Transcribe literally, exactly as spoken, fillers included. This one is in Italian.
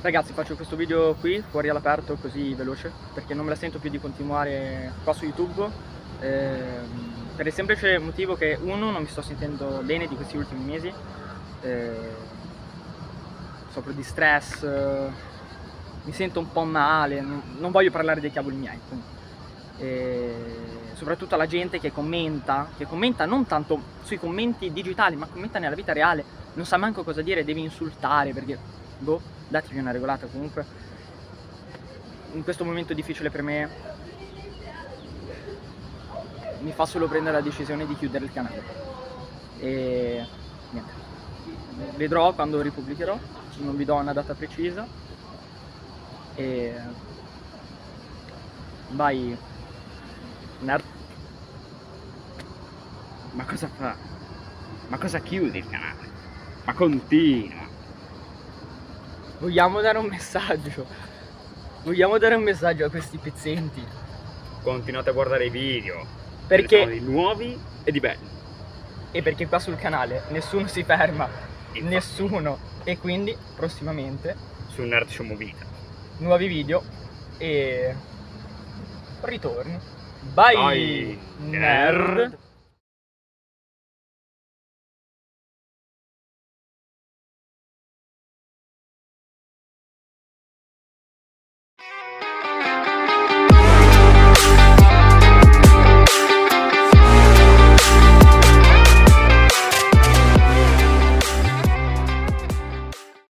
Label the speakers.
Speaker 1: Ragazzi, faccio questo video qui, fuori all'aperto, così veloce, perché non me la sento più di continuare qua su YouTube, ehm, per il semplice motivo che, uno, non mi sto sentendo bene di questi ultimi mesi, eh, soffro di stress, eh, mi sento un po' male, non, non voglio parlare dei cavoli miei, e soprattutto alla gente che commenta, che commenta non tanto sui commenti digitali, ma commenta nella vita reale, non sa manco cosa dire, devi insultare, perché, boh, datevi una regolata. Comunque in questo momento difficile per me mi fa solo prendere la decisione di chiudere il canale e niente, vedrò quando ripubblicherò, non vi do una data precisa e vai nerd.
Speaker 2: Ma cosa fa? Ma cosa chiudi il canale? Ma continua!
Speaker 1: Vogliamo dare un messaggio, vogliamo dare un messaggio a questi pezzenti.
Speaker 2: Continuate a guardare i video,
Speaker 1: Perché
Speaker 2: di nuovi e di belli.
Speaker 1: E perché qua sul canale nessuno si ferma,
Speaker 2: Infatti.
Speaker 1: nessuno. E quindi prossimamente
Speaker 2: Su Nerd Show Movita.
Speaker 1: nuovi video e ritorni. Bye,
Speaker 2: Bye,
Speaker 1: nerd.
Speaker 2: nerd.